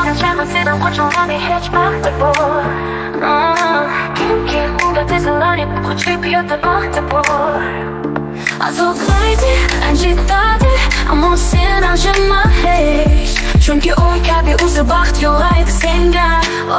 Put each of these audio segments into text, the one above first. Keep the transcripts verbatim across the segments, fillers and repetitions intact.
Sen qo'shilgani hech baxti bor. Kimki unga tezlanib qochib yotdi baxti bor. Azoblaydi, ranjitadi, ammo sen ranjima hech. Chunki o'y kabi o'zi baxt yo'laydi senga.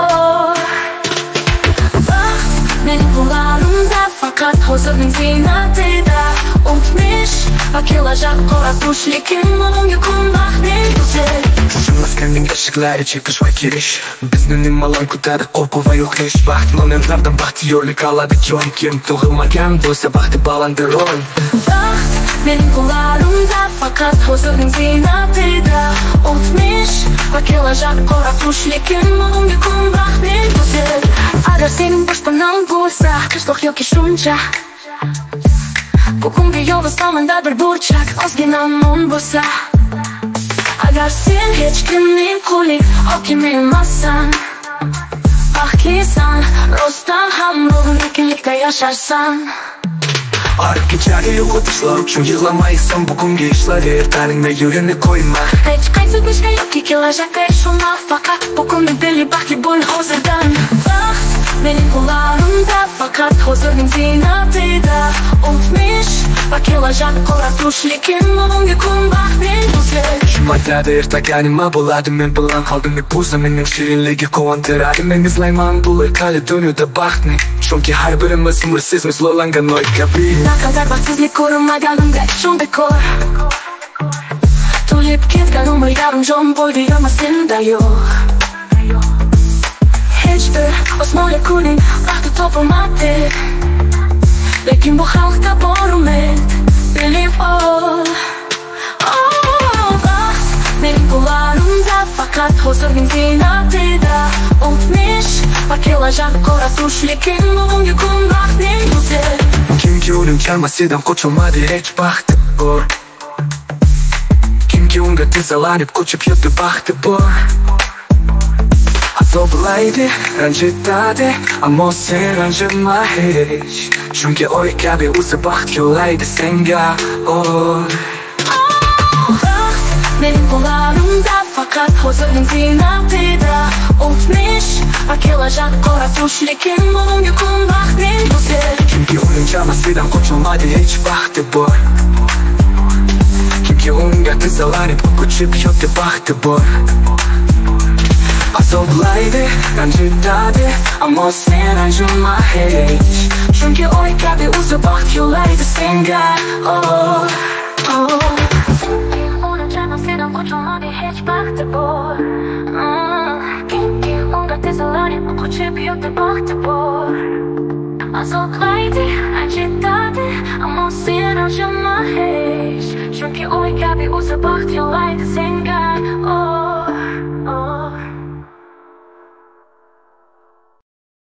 Baxt mening qo'llarimda, faqat hozirning ziynatida. O'tmish va kelajak qora tush, lekin bugungi kun baxtning o'zi. Tushunmaskanning eshiklari chekish va kirish. Bizni nimalar kutadi, qo'rquv va yo'qlish. Baxt momentlardan baxtiyorlik oladi jon. Kim tug'ilmagan bo'lsa baxti balandiron. Baxt mening qo'llarimda, faqat hozirning ziynatida. O'tmish va kelajak qora tush, lekin bugungi kun baxtning o'zi. Agar sening boshpanan bo'lsa, qishloq yoki shuncha, bugungi yolg'iz tomonda bir burchak, ozgina non bo'lsa. Agar sen hech kimning quli hokimi emassan, baxtlisan, rostdan ham ro'yinlikda yasharsan. Arib kechagi o'tishlar uchun yig'lamaysan, bugungi ishlarga ertaningda yo'lini qo'yma. Hech qaysi ishga yoki kelajakka ishonma, faqat bugunni bil, baxtli bo'l hozirdan. Baxt mening qo'llarimda, faqat hozirning ziynatida. O'tmish va kelajak qora tush, lekin bugungi kun baxtning o'zi. Kim aytadi ertaga nima bo'ladi, men bilan qoldim o'zi. Mening shirinligi quvontiradi, men izlayman bu erkali dunyoda baxtni. Chunki har birimiz umrsiz mislolangan oy kabi. Naqadar baxtsizlik ko'rinmaganimga ishon bekor. To'lib ketgan umr yarim jon bo'ldi, ammo senda yo'q. Hech bir osmonli kuning baxti topilmadi, lekin bu xalqda bor umid, bilib ol. Baxt mening qo'llarimda, faqat hozirning ziynatida. O'tmish va kelajak qora tush, lekin bugungi kun baxtning o'zi. Kimki o'lim chalmasidan qochilmadi, hech baxti bor. Kimki unga tezlanib qochib yotdi baxti bor. Azoblaydi, ranjitadi, ammo sen ranjima hech. Chunki o'y kabi o'zi baxt yo'laydi senga. Baxt mening qo'llarimda, faqat hozirning ziynatida. O'tmish va kelajak qora tush, lekin bugungi kun baxtning o'zi. Kimki o'lim chalmasidan qochilmadi, hech baxti bor. Kimki unga tezlanib qochib yotdi baxti bor. Azoblaydi, ranjitadi, ammo sen ranjima hech. Chunki o'y kabi o'zi baxt yo'laydi senga. O'lim chalmasidan qochilmadi, hech baxti bor. Kimki unga tezlanib qochib yotdi baxti bor. Azoblaydi, ranjitadi, ammo sen ranjima hech. Chunki o'y kabi o'zi baxt yo'laydi senga.